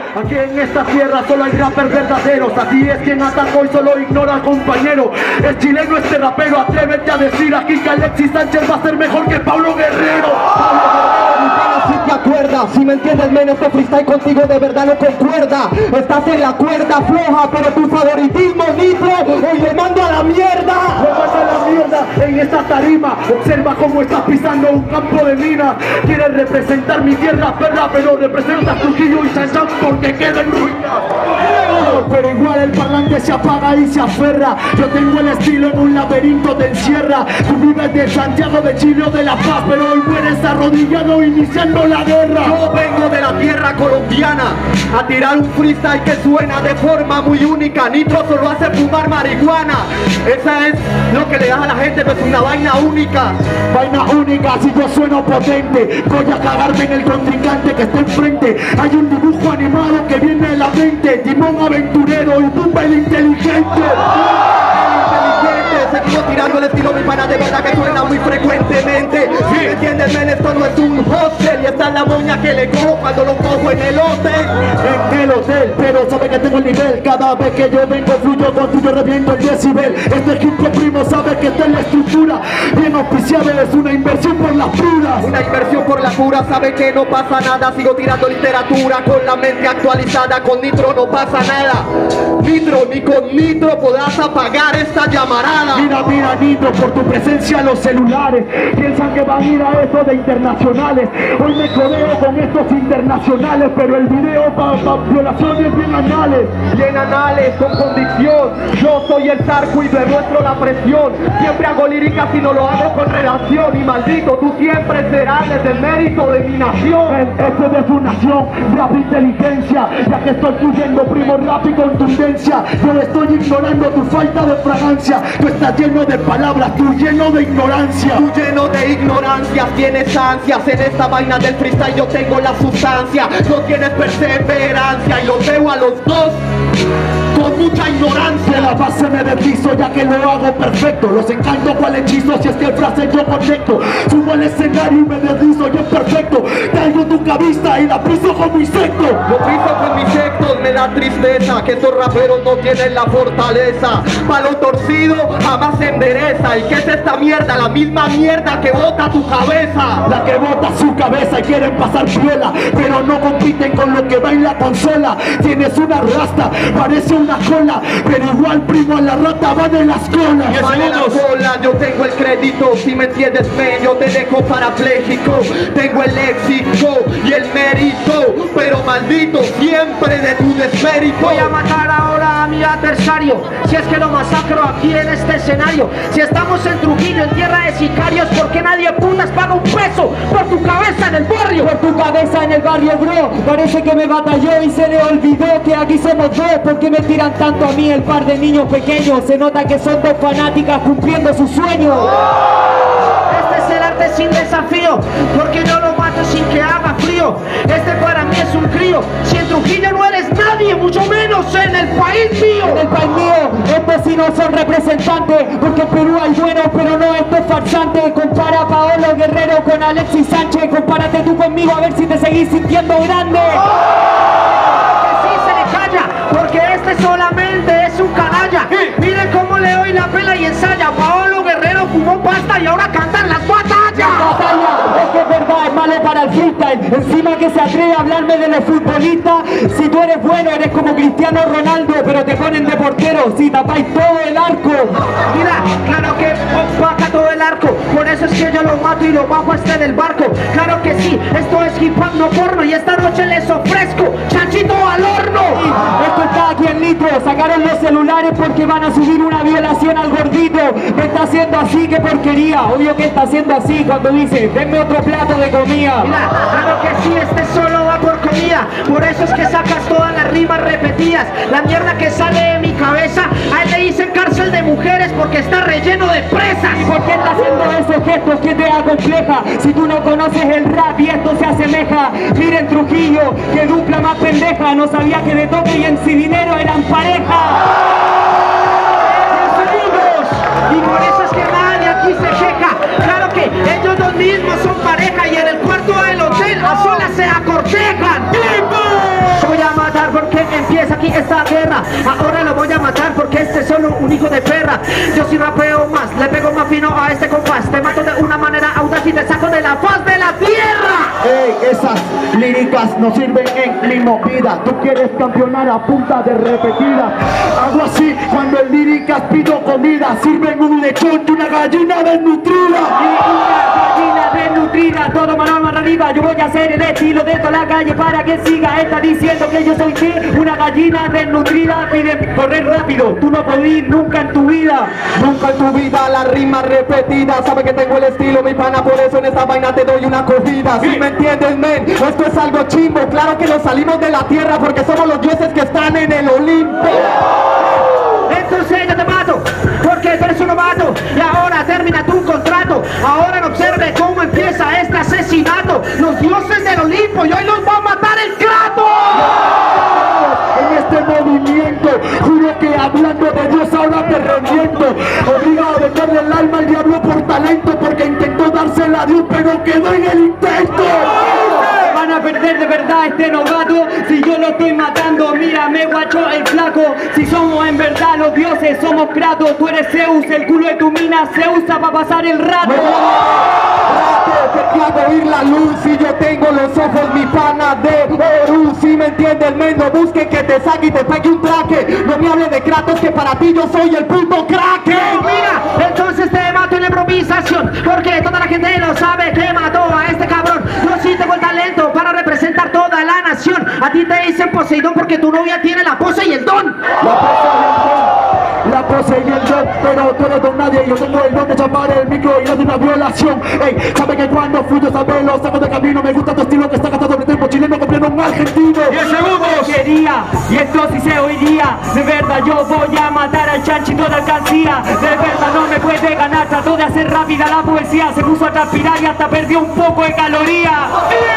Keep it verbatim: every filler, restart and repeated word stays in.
Aquí en esta tierra solo hay rappers verdaderos. Así es quien atacó y solo ignora al compañero. El chileno este rapero, atrévete a decir aquí que Alexis Sánchez va a ser mejor que Pablo Guerrero. Pablo Guerrero, mi pana, si te acuerdas. Si me entiendes, men, este freestyle contigo de verdad no concuerda. Estás en la cuerda floja, pero tu favoritismo, Nitro, hoy le mando a la mierda. Le mando a la mierda en esta tarima. Observa cómo estás pisando un campo de minas. Quieres representar mi tierra, perra, pero representas Trujillo y Sanchán porque queda en ruinas. Pero igual el parlante se apaga y se aferra. Yo tengo el estilo en un laberinto te encierra. Tú vives de Santiago, de Chile o de La Paz, pero hoy mueres arrodillado iniciando la guerra. Yo vengo de la tierra colombiana a tirar un freestyle que suena de forma muy única. Nitro solo hace fumar marihuana. Esa es lo que le da a la gente, no es una vaina única. Vaina única, si yo sueno potente, voy a cagarme en el contrincante que está enfrente. Hay un dibujo animado que viene de la mente. Timón aventurero y Pumba el inteligente. Seguimos tirando el estilo, mi pana, de verdad que suena muy frecuentemente. Si me entiendes, men, esto no es un hostel. Y esta es la moña que le cojo cuando lo cojo en el hotel. En el hotel, pero sabe que tengo el nivel. Cada vez que yo vengo fluyo con tuyo, reviento el decibel. Este equipo primo sabe que está en la estructura. Bien auspiciado, es una inversión por las puras. Una inversión por la pura, sabe que no pasa nada. Sigo tirando literatura con la mente actualizada. Con Nitro no pasa nada. Nitro, ni con Nitro podrás apagar esta llamarada. Mira, mira, Nitro, por tu presencia en los celulares piensan que van a ir a eso de internacionales. Hoy me codeo con estos internacionales, pero el video para pa, violaciones bien anales. Bien anales, con convicción. Yo soy el Zarco y demuestro la presión. Siempre hago líricas y no lo hago con relación. Y maldito, tú siempre serás desde el mérito de mi nación. Este de su nación, rap inteligencia. Ya que estoy fluyendo, primo, rap y contundencia. Yo estoy ignorando tu falta de fragancia. Tú estás lleno de palabras, tú lleno de ignorancia. Tú lleno de ignorancia, tienes ansias. En esta vaina del freestyle yo tengo la sustancia. No tienes perseverancia y los veo a los dos con mucha ignorancia. La base me deslizo ya que lo hago perfecto. Los encanto cual hechizo si es que el frase yo conecto. Subo al escenario y me deslizo yo perfecto. Traigo tu cabeza y la piso con mi secto. Lo piso con mis sectos, me da tristeza que estos raperos no tienen la fortaleza. Palo torcido jamás se endereza. ¿Y qué es esta mierda? La misma mierda que bota tu cabeza. La que bota su cabeza y quieren pasar piola, pero no compiten con lo que va en la consola. Tienes una rasta, parece una cola, pero igual, primo, a la rata van en las colas. Y van en las colas, yo tengo el crédito. Si me entiendes, men, yo te dejo parapléjico. Tengo el léxico y el mérito, pero maldito siempre de tu desmérito. Voy a matar ahora a mi adversario, si es que lo masacro aquí en este escenario. Si estamos en Trujillo, en tierra de sicarios, porque nadie putas paga un peso por tu cabeza en el barrio. Por tu cabeza en el barrio, bro. Parece que me batalló y se le olvidó que aquí somos dos. ¿Por qué me tiran tanto a mí el par de niños pequeños? Se nota que son dos fanáticas cumpliendo sus sueños. Este es el arte sin desafío, porque yo lo mato sin que haga frío. Este para mí es un crío. Si en Trujillo no eres nadie, mucho menos en el país mío. En el país mío, estos sí no son representantes, porque en Perú hay buenos, pero no estos farsantes. Compara a Paolo Guerrero con Alexis Sánchez. Compárate tú conmigo a ver si te seguís sintiendo grande. Que sí se le calla, porque este solamente es un canalla. Miren cómo le doy la pela y ensaya. Paolo Guerrero fumó pasta y ahora cantan las batallas. Batalla, es que es verdad, es malo para el freestyle. Encima que se atreve a hablarme de los futbolistas. Si tú eres bueno, eres como Cristiano Ronaldo, pero te ponen de portero si tapáis todo el arco. Mira, claro que opaca todo el arco, por eso es que yo lo mato y lo bajo hasta en el barco. Claro que sí, esto es hip hop, no porno, y esta noche les ofrezco chanchito al horno. Esto está aquí en Nitro, sacaron los celulares porque van a subir una violación al gordito. Me está haciendo así, qué porquería. Obvio que está haciendo así cuando dice, denme otro plato de comida. Mira, claro que sí, este solo va por comida, por eso es que sacas todas las rimas repetidas. La mierda que sale de mi cabeza, a él le dicen cárcel de mujeres porque está relleno de presas. ¿Y por qué está haciendo esos gestos que te acompleja? Si tú no conoces el rap y esto se asemeja. Miren Trujillo, que dupla más pendeja. No sabía que de toque y en Dinero eran pareja. Y por eso es que nadie aquí se queja. Claro que ellos dos mismos son pareja y en el cuarto del hotel a solas se acortejan. Voy a matar empieza aquí esta guerra. Ahora lo voy a matar porque este es solo un hijo de perra. Yo sí rapeo más, le pego más fino a este compás. Te mato de una manera audaz y te saco de la faz de la tierra. Ey, esas líricas no sirven en mi movida. Tú quieres campeonar a punta de repetida. Hago así cuando en líricas pido comida. Sirven un lechón y una gallina desnutrida. Y una gallina desnutrida, todo mano más arriba. Yo voy a hacer el estilo de toda la calle para que siga. Está diciendo que yo soy ¿qué? Una gallina desnutrida. Pide correr rápido, tú no podés ir nunca en tu vida. Nunca en tu vida la rima repetida. Sabe que tengo el estilo, mi pana, por eso en esta vaina te doy una cogida. Si me entiendes, men, esto es algo chimbo. Claro que nos salimos de la tierra porque somos los dioses que están en el Olimpo. Entonces yo te mato, porque tú eres un novato. Y ahora termina tu contrato. Ahora observe cómo empieza este asesinato. Los dioses del Olimpo y hoy los va a matar el Kratos. En este movimiento, juro que hablando de Dios ahora te reviento. Obligado a dejarle el alma al diablo por talento, porque intentó dársela a Dios pero quedó en el intento. Van a perder de verdad este novato si yo lo estoy matando. Mírame, guacho, el flaco. Si somos en verdad los dioses, somos Kratos. Tú eres Zeus, el culo de tu mina se usa para pasar el rato. Te hago oír la luz y yo tengo los ojos, mi pana, de oro. Si me entiendes, men, no busque que te saque y te pegue un traque. No me hable de Kratos, que para ti yo soy el puto crack. Mira, entonces te mato en la improvisación, porque toda la gente lo sabe que mató a este cabrón. Yo sí tengo el talento para representar toda la nación. A ti te dicen Poseidón porque tu novia tiene la pose y el don. La pose y el don, la pose y el don, pero tú eres don nadie. Yo tengo el don de chapar el micro y no es una violación. Ey, sabe que cuando fui yo sabe, lo saco de camino. Me gusta tu estilo que está gastado en el tiempo chileno copiando un argentino. Y el segundo quería, y esto sí se oiría. De verdad yo voy a matar al chanchito de alcancía. De verdad no me puede ganar, trató de hacer rápida la poesía. Se puso a transpirar y hasta perdió un poco de caloría.